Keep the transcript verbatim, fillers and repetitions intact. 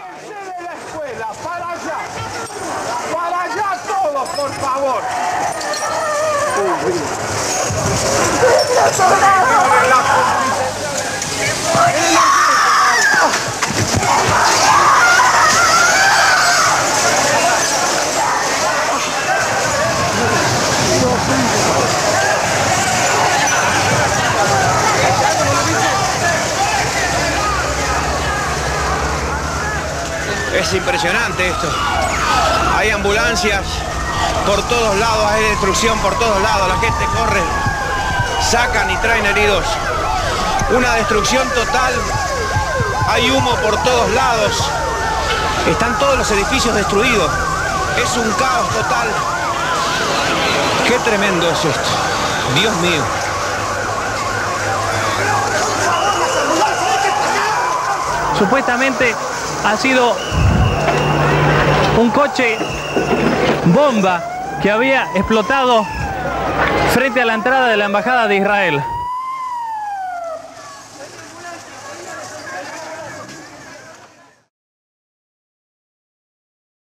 Váyanse de la escuela, para allá. Para allá todos, por favor. Es impresionante esto. Hay ambulancias por todos lados, hay destrucción por todos lados. La gente corre, sacan y traen heridos. Una destrucción total. Hay humo por todos lados. Están todos los edificios destruidos. Es un caos total. Qué tremendo es esto. Dios mío. Supuestamente ha sido un coche bomba que había explotado frente a la entrada de la Embajada de Israel.